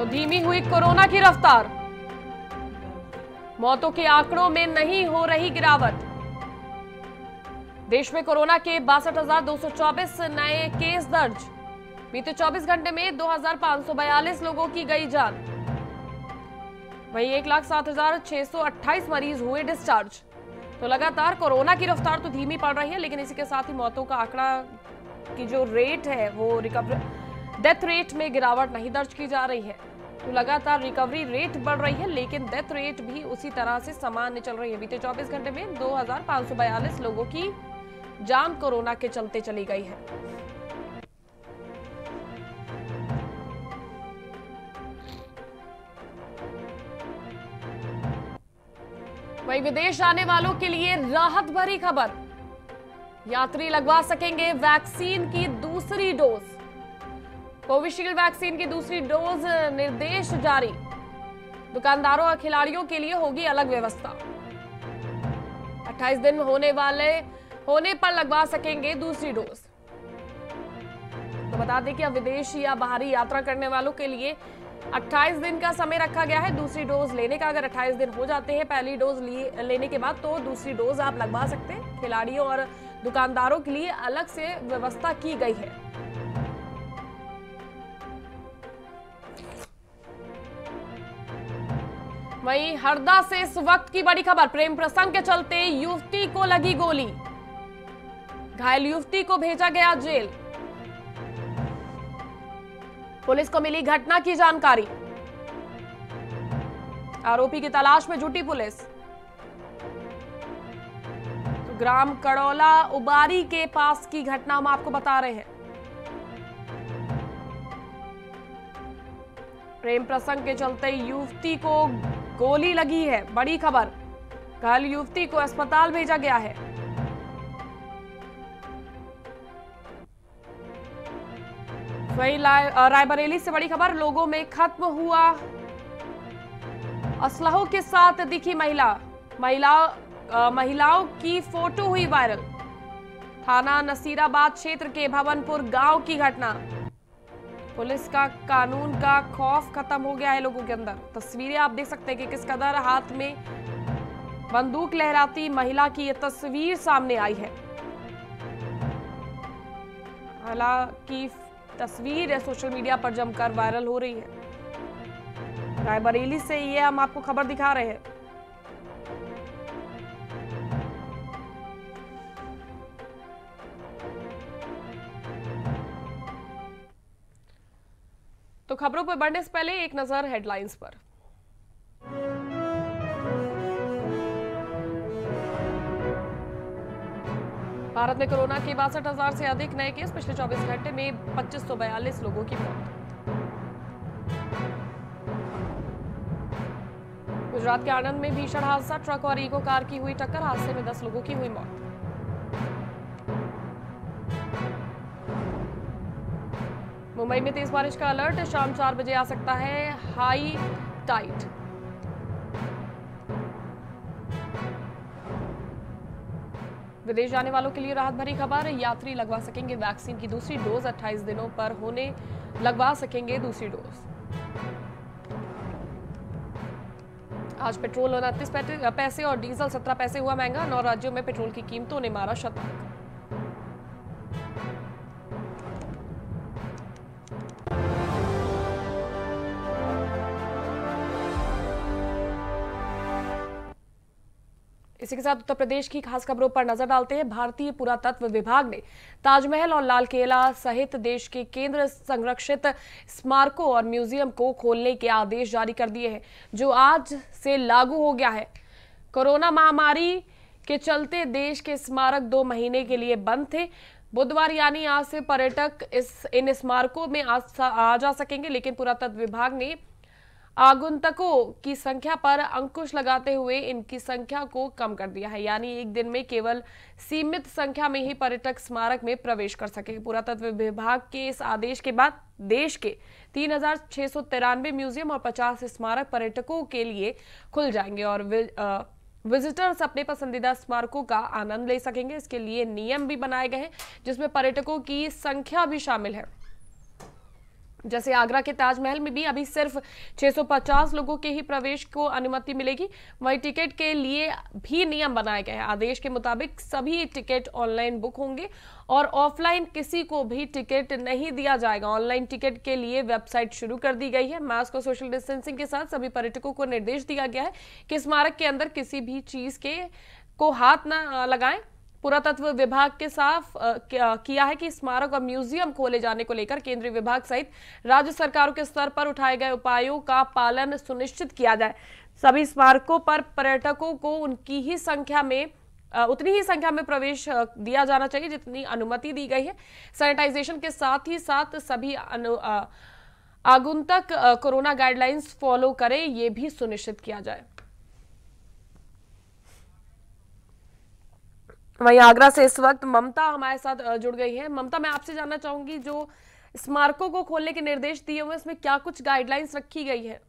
तो धीमी हुई कोरोना की रफ्तार, मौतों के आंकड़ों में नहीं हो रही गिरावट। देश में कोरोना के 62,224 नए केस दर्ज। बीते 24 घंटे में 2,542 लोगों की गई जान। वहीं 1,07,628 मरीज हुए डिस्चार्ज। तो लगातार कोरोना की रफ्तार तो धीमी पड़ रही है, लेकिन इसी के साथ ही मौतों का आंकड़ा की जो रेट है वो डेथ रेट में गिरावट नहीं दर्ज की जा रही है। तो लगातार रिकवरी रेट बढ़ रही है, लेकिन डेथ रेट भी उसी तरह से सामान्य चल रही है। बीते 24 घंटे में 2,542 लोगों की जान कोरोना के चलते चली गई है। वहीं विदेश जाने वालों के लिए राहत भरी खबर, यात्री लगवा सकेंगे वैक्सीन की दूसरी डोज। कोविशील्ड वैक्सीन की दूसरी डोज निर्देश जारी। दुकानदारों और खिलाड़ियों के लिए होगी अलग व्यवस्था। 28 दिन होने पर लगवा सकेंगे दूसरी डोज। तो बता दें कि अब विदेश या बाहरी यात्रा करने वालों के लिए 28 दिन का समय रखा गया है दूसरी डोज लेने का। अगर 28 दिन हो जाते हैं पहली डोज लेने के बाद, तो दूसरी डोज आप लगवा सकते हैं। खिलाड़ियों और दुकानदारों के लिए अलग से व्यवस्था की गई है। वहीं हरदा से इस वक्त की बड़ी खबर, प्रेम प्रसंग के चलते युवती को लगी गोली, घायल युवती को भेजा गया जेल। पुलिस को मिली घटना की जानकारी, आरोपी की तलाश में जुटी पुलिस। तो ग्राम कड़ौला उबारी के पास की घटना हम आपको बता रहे हैं। प्रेम प्रसंग के चलते युवती को गोली लगी है, बड़ी खबर। घायल युवती को अस्पताल भेजा गया है। वहीं रायबरेली से बड़ी खबर, लोगों में खत्म हुआ असलहों के साथ दिखी महिलाओं की फोटो हुई वायरल। थाना नसीराबाद क्षेत्र के भवनपुर गांव की घटना। पुलिस का कानून का खौफ खत्म हो गया है लोगों के अंदर। तस्वीरें आप देख सकते हैं कि किस कदर हाथ में बंदूक लहराती महिला की यह तस्वीर सामने आई है। हालांकि तस्वीर सोशल मीडिया पर जमकर वायरल हो रही है। रायबरेली से ये हम आपको खबर दिखा रहे हैं। तो खबरों पर बढ़ने से पहले एक नजर हेडलाइंस पर। भारत में कोरोना के 62,000 से अधिक नए केस। पिछले 24 घंटे में 2,542 लोगों की मौत। गुजरात के आनंद में भीषण हादसा, ट्रक और इको कार की हुई टक्कर। हादसे में 10 लोगों की हुई मौत। मुंबई में तेज बारिश का अलर्ट, शाम 4 बजे आ सकता है हाई टाइड। विदेश जाने वालों के लिए राहत भरी खबर, यात्री लगवा सकेंगे वैक्सीन की दूसरी डोज। 28 दिनों पर होने लगवा सकेंगे दूसरी डोज। आज पेट्रोल 29 पैसे और डीजल 17 पैसे हुआ महंगा। 9 राज्यों में पेट्रोल की कीमतों ने मारा शतक। इसी के साथ उत्तर प्रदेश की खास खबरों पर नजर डालते हैं। भारतीय पुरातत्व विभाग ने ताजमहल और लाल किला सहित देश के केंद्र संरक्षित स्मारकों और म्यूजियम को खोलने के आदेश जारी कर दिए हैं, जो आज से लागू हो गया है। कोरोना महामारी के चलते देश के स्मारक 2 महीने के लिए बंद थे। बुधवार यानी आज से पर्यटक इन स्मारकों में आ जा सकेंगे, लेकिन पुरातत्व विभाग ने आगंतुकों की संख्या पर अंकुश लगाते हुए इनकी संख्या को कम कर दिया है। यानी एक दिन में केवल सीमित संख्या में ही पर्यटक स्मारक में प्रवेश कर सके। पुरातत्व विभाग के इस आदेश के बाद देश के 3,693 म्यूजियम और 50 स्मारक पर्यटकों के लिए खुल जाएंगे और विजिटर्स अपने पसंदीदा स्मारकों का आनंद ले सकेंगे। इसके लिए नियम भी बनाए गए हैं, जिसमें पर्यटकों की संख्या भी शामिल है। जैसे आगरा के ताजमहल में भी अभी सिर्फ 650 लोगों के ही प्रवेश को अनुमति मिलेगी। वहीं टिकट के लिए भी नियम बनाए गए हैं। आदेश के मुताबिक सभी टिकट ऑनलाइन बुक होंगे और ऑफलाइन किसी को भी टिकट नहीं दिया जाएगा। ऑनलाइन टिकट के लिए वेबसाइट शुरू कर दी गई है। मास्क और सोशल डिस्टेंसिंग के साथ सभी पर्यटकों को निर्देश दिया गया है कि स्मारक के अंदर किसी भी चीज को हाथ न लगाएं। पुरातत्व विभाग के साफ किया है कि स्मारक और म्यूजियम खोले जाने को लेकर केंद्रीय विभाग सहित राज्य सरकारों के स्तर पर उठाए गए उपायों का पालन सुनिश्चित किया जाए। सभी स्मारकों पर पर्यटकों को उतनी ही संख्या में प्रवेश दिया जाना चाहिए जितनी अनुमति दी गई है। सैनिटाइजेशन के साथ ही साथ सभी आगंतुक कोरोना गाइडलाइंस फॉलो करें, ये भी सुनिश्चित किया जाए। वहीं आगरा से इस वक्त ममता हमारे साथ जुड़ गई है। ममता, मैं आपसे जानना चाहूंगी, जो स्मारकों को खोलने के निर्देश दिए हुए इसमें क्या कुछ गाइडलाइंस रखी गई है?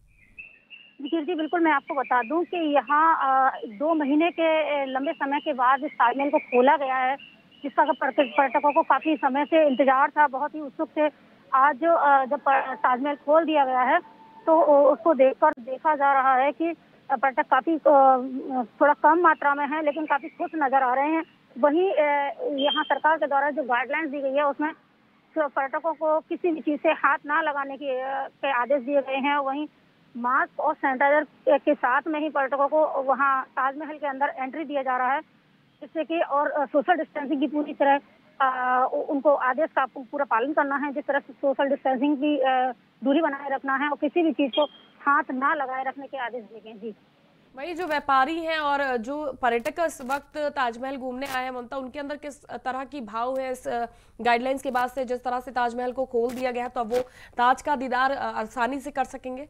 जी बिल्कुल, मैं आपको बता दूं कि यहाँ 2 महीने के लंबे समय के बाद इस ताजमहल को खोला गया है, जिसका पर्यटकों को काफी समय से इंतजार था, बहुत ही उत्सुक थे। आज जब ताजमहल खोल दिया गया है तो उसको देखकर देखा जा रहा है कि पर्यटक काफी थोड़ा कम मात्रा में है, लेकिन काफी खुश नजर आ रहे हैं। वहीं यहाँ सरकार के द्वारा जो गाइडलाइंस दी गई है उसमें पर्यटकों को किसी भी चीज से हाथ ना लगाने के आदेश दिए गए हैं। वहीं मास्क और सैनिटाइजर के साथ में ही पर्यटकों को वहाँ ताजमहल के अंदर एंट्री दिया जा रहा है, जिससे कि और सोशल डिस्टेंसिंग की पूरी तरह उनको आदेश का पूरा पालन करना है। जिस तरह से सोशल डिस्टेंसिंग की दूरी बनाए रखना है और किसी भी चीज को हाथ ना लगाए रखने के आदेश दिए गए। जी, वही जो व्यापारी हैं और जो पर्यटक इस वक्त ताजमहल घूमने आए हैं ममता, उनके अंदर किस तरह की भाव है इस गाइडलाइंस के बाद से? जिस तरह से ताजमहल को खोल दिया गया है तो अब वो ताज का दीदार आसानी से कर सकेंगे?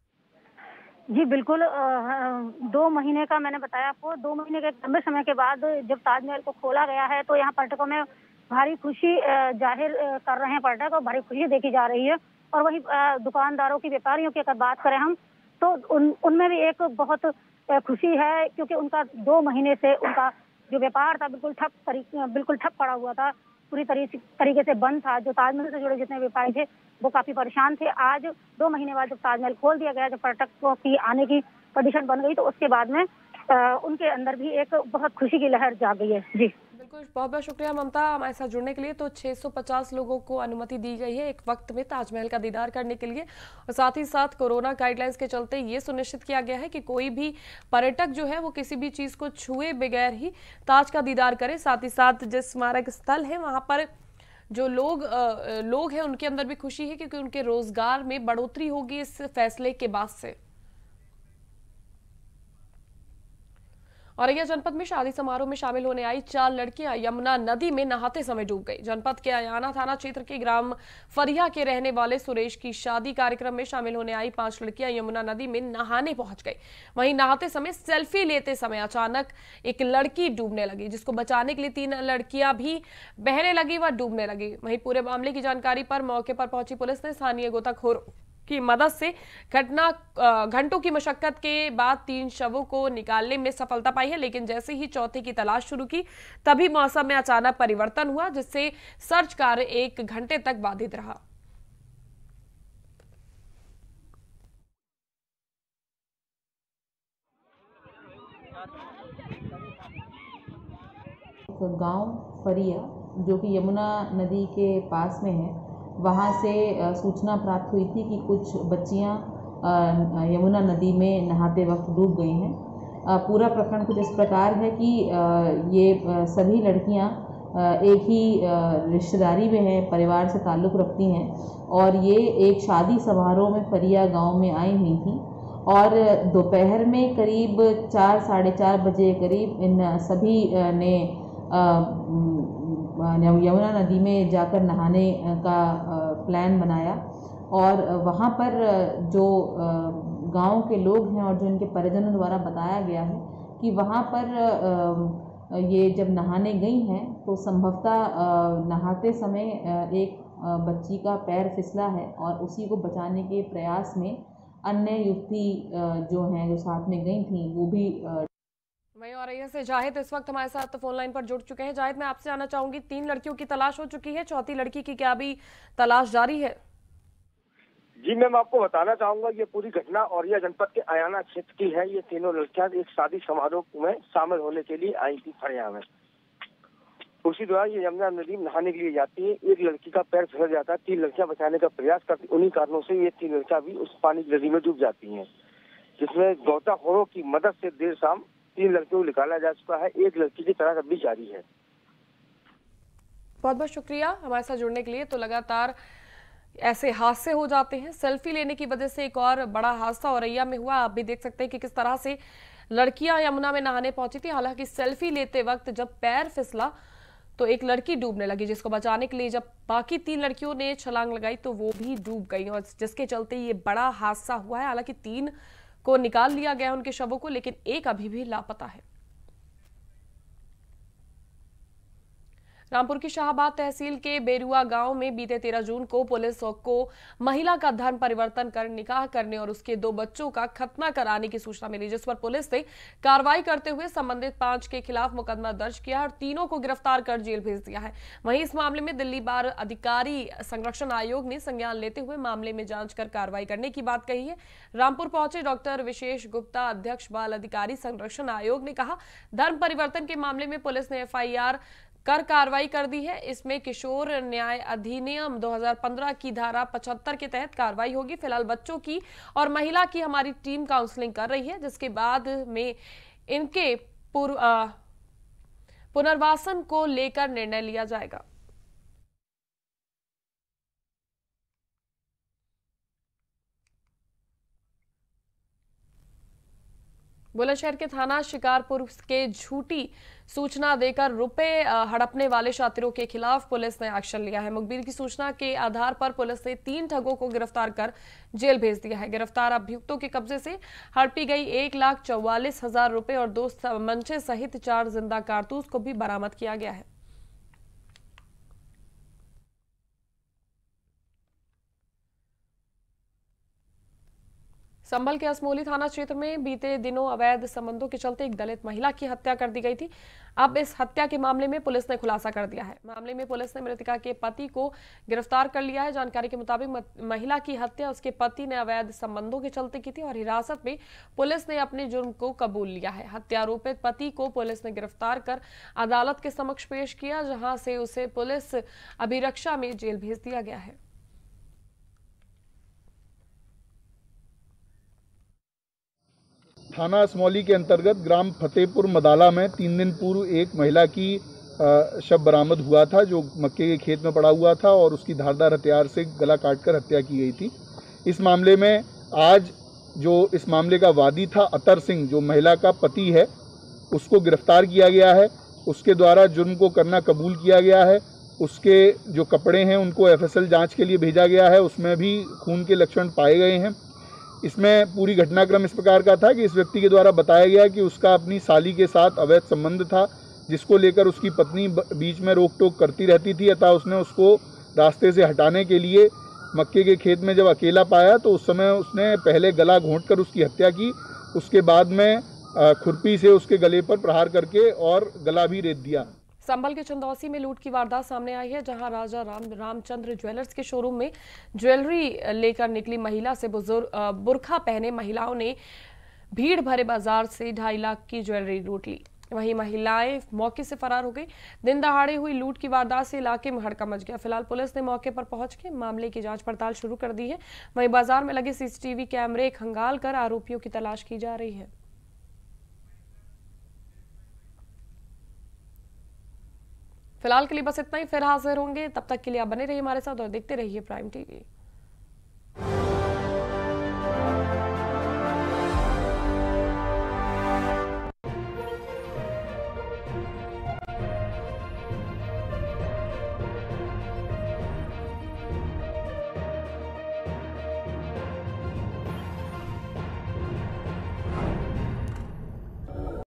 जी बिल्कुल, 2 महीने का मैंने बताया आपको, 2 महीने के लंबे समय के बाद जब ताजमहल को खोला गया है तो यहाँ पर्यटकों में भारी खुशी जाहिर कर रहे हैं पर्यटक, और भारी खुशी देखी जा रही है। और वही दुकानदारों की, व्यापारियों की अगर बात करें हम, तो उनमें भी एक बहुत खुशी है, क्योंकि उनका 2 महीने से उनका जो व्यापार था बिल्कुल ठप पड़ा हुआ था, पूरी तरीके से बंद था। जो ताजमहल से जुड़े जितने व्यापारी थे वो काफी परेशान थे। आज 2 महीने बाद जब ताजमहल खोल दिया गया, जब पर्यटकों की आने की कंडीशन बन गई, तो उसके बाद में उनके अंदर भी एक बहुत खुशी की लहर जाग गई है। जी बिल्कुल, बहुत बहुत शुक्रिया ममता हमारे साथ जुड़ने के लिए। तो 650 लोगों को अनुमति दी गई है एक वक्त में ताजमहल का दीदार करने के लिए, और साथ ही साथ कोरोना गाइडलाइंस के चलते ये सुनिश्चित किया गया है कि कोई भी पर्यटक जो है वो किसी भी चीज को छुए बगैर ही ताज का दीदार करे। साथ ही साथ जिस स्मारक स्थल है वहां पर जो लोग हैं उनके अंदर भी खुशी है, क्योंकि उनके रोजगार में बढ़ोतरी होगी इस फैसले के बाद से। औरैया जनपद में शादी समारोह में शामिल होने आई 4 लड़कियां यमुना नदी में नहाते समय डूब गई। जनपद के अयाना थाना क्षेत्र के ग्राम फरिया के रहने वाले सुरेश की शादी कार्यक्रम में शामिल होने आई 5 लड़कियां यमुना नदी में नहाने पहुंच गई। वहीं नहाते समय सेल्फी लेते समय अचानक एक लड़की डूबने लगी, जिसको बचाने के लिए 3 लड़कियां भी बहने लगी व डूबने लगी। वहीं पूरे मामले की जानकारी पर मौके पर पहुंची पुलिस ने स्थानीय गोताखोरों की मदद से घंटों की मशक्कत के बाद 3 शवों को निकालने में सफलता पाई है। लेकिन जैसे ही चौथे की तलाश शुरू की, तभी मौसम में अचानक परिवर्तन हुआ, जिससे सर्च कार्य 1 घंटे तक बाधित रहा। गांव फरिया जो कि यमुना नदी के पास में है, वहाँ से सूचना प्राप्त हुई थी कि कुछ बच्चियाँ यमुना नदी में नहाते वक्त डूब गई हैं। पूरा प्रकरण कुछ इस प्रकार है कि ये सभी लड़कियाँ एक ही रिश्तेदारी में हैं, परिवार से ताल्लुक़ रखती हैं, और ये एक शादी समारोह में फरिया गांव में आई हुई थी। और दोपहर में करीब 4 साढ़े 4 बजे करीब इन सभी ने यमुना नदी में जाकर नहाने का प्लान बनाया, और वहाँ पर जो गांव के लोग हैं और जो इनके परिजनों द्वारा बताया गया है कि वहाँ पर ये जब नहाने गई हैं तो संभवतः नहाते समय एक बच्ची का पैर फिसला है, और उसी को बचाने के प्रयास में अन्य युवती जो हैं जो साथ में गई थी वो भी। वहीं औरैया से जाहिद इस वक्त हमारे साथ फोन लाइन पर जुड़ चुके हैं। जाहिद, मैं आपसे जानना चाहूंगी, 3 लड़कियों की तलाश हो चुकी है, चौथी लड़की की क्या अभी तलाश जारी है? जी मैं आपको बताना चाहूंगा, ये पूरी घटना औरैया जनपद के अयाना क्षेत्र की है। ये तीनों लड़कियां एक शादी समारोह में शामिल होने के लिए आई थी फरिया में। उसी दौरान ये यमुना नदी में नहाने के लिए जाती है। एक लड़की का पैर फिसल जाता है, 3 लड़कियां बचाने का प्रयास करती। उन्हीं कारणों से ये 3 लड़कियां भी उस पानी की नदी में डूब जाती हैं, जिसमें गोताखोरों की मदद से देर शाम 3 लड़कियों को निकाला जा चुका है। एक लड़की की तलाश अभी जारी है। बहुत बहुत शुक्रिया हमारे साथ जुड़ने के लिए। तो लगातार ऐसे हादसे हो जाते हैं। सेल्फी लेने की वजह से एक और बड़ा हादसा औरैया में हुआ। आप भी देख सकते हैं कि किस तरह से लड़कियां यमुना में नहाने पहुंची थी। हालांकि सेल्फी लेते वक्त जब पैर फिसला तो एक लड़की डूबने लगी, जिसको बचाने के लिए जब बाकी 3 लड़कियों ने छलांग लगाई तो वो भी डूब गई, और जिसके चलते ये बड़ा हादसा हुआ है। हालांकि 3 को निकाल लिया गया उनके शवों को, लेकिन एक अभी भी लापता है। रामपुर की शाहबाद तहसील के बेरुआ गांव में बीते 13 जून को पुलिस को महिला का धर्म परिवर्तन कर निकाह करने और उसके 2 बच्चों का खतना कराने की सूचना मिली, जिस पर पुलिस ने कार्रवाई करते हुए संबंधित 5 के खिलाफ मुकदमा दर्ज किया और तीनों को गिरफ्तार कर जेल भेज दिया है। वहीं इस मामले में दिल्ली बार अधिकारी संरक्षण आयोग ने संज्ञान लेते हुए मामले में जांच कर कार्रवाई करने की बात कही है। रामपुर पहुंचे डॉक्टर विशेष गुप्ता, अध्यक्ष बाल अधिकारी संरक्षण आयोग, ने कहा धर्म परिवर्तन के मामले में पुलिस ने FIR कर कार्रवाई कर दी है। इसमें किशोर न्याय अधिनियम 2015 की धारा 75 के तहत कार्रवाई होगी। फिलहाल बच्चों की और महिला की हमारी टीम काउंसलिंग कर रही है, जिसके बाद में इनके पुनर्वासन को लेकर निर्णय लिया जाएगा। बुलंदशहर के थाना शिकारपुर के झूठी सूचना देकर रुपए हड़पने वाले शातिरों के खिलाफ पुलिस ने एक्शन लिया है। मुखबिर की सूचना के आधार पर पुलिस ने 3 ठगों को गिरफ्तार कर जेल भेज दिया है। गिरफ्तार अभियुक्तों के कब्जे से हड़पी गई 1,44,000 रुपए और 2 मंचे सहित 4 जिंदा कारतूस को भी बरामद किया गया है। संभल के असमोली थाना क्षेत्र में बीते दिनों अवैध संबंधों के चलते एक दलित महिला की हत्या कर दी गई थी। अब इस हत्या के मामले में पुलिस ने खुलासा कर दिया है। मामले में पुलिस ने मृतका के पति को गिरफ्तार कर लिया है। जानकारी के मुताबिक महिला की हत्या उसके पति ने अवैध संबंधों के चलते की थी और हिरासत में पुलिस ने अपने जुर्म को कबूल लिया है। हत्यारोपित पति को पुलिस ने गिरफ्तार कर अदालत के समक्ष पेश किया, जहां से उसे पुलिस अभिरक्षा में जेल भेज दिया गया है। थाना असमौली के अंतर्गत ग्राम फतेहपुर मदाला में 3 दिन पूर्व एक महिला की शव बरामद हुआ था, जो मक्के के खेत में पड़ा हुआ था और उसकी धारदार हथियार से गला काटकर हत्या की गई थी। इस मामले में आज जो इस मामले का वादी था अतर सिंह, जो महिला का पति है, उसको गिरफ्तार किया गया है। उसके द्वारा जुर्म को करना कबूल किया गया है। उसके जो कपड़े हैं उनको FSL जाँच के लिए भेजा गया है, उसमें भी खून के लक्षण पाए गए हैं। इसमें पूरी घटनाक्रम इस प्रकार का था कि इस व्यक्ति के द्वारा बताया गया कि उसका अपनी साली के साथ अवैध संबंध था, जिसको लेकर उसकी पत्नी बीच में रोक टोक करती रहती थी। अतः उसने उसको रास्ते से हटाने के लिए मक्के के खेत में जब अकेला पाया तो उस समय उसने पहले गला घोंटकर उसकी हत्या की। उसके बाद में खुरपी से उसके गले पर प्रहार करके और गला भी रेत दिया। संभल के चंदौसी में लूट की वारदात सामने आई है, जहां राजा रामचंद्र ज्वेलर्स के शोरूम में ज्वेलरी लेकर निकली महिला से बुर्खा पहने महिलाओं ने भीड़ भरे बाजार से 2.5 लाख की ज्वेलरी लूट ली। वहीं महिलाएं मौके से फरार हो गई। दिन दहाड़े हुई लूट की वारदात से इलाके में हड़कंप मच गया। फिलहाल पुलिस ने मौके पर पहुंच के मामले की जांच पड़ताल शुरू कर दी है। वहीं बाजार में लगे CCTV कैमरे खंगाल कर आरोपियों की तलाश की जा रही है। फिलहाल के लिए बस इतना ही, फिर हाजिर होंगे। तब तक के लिए आप बने रहिए हमारे साथ और देखते रहिए प्राइम TV।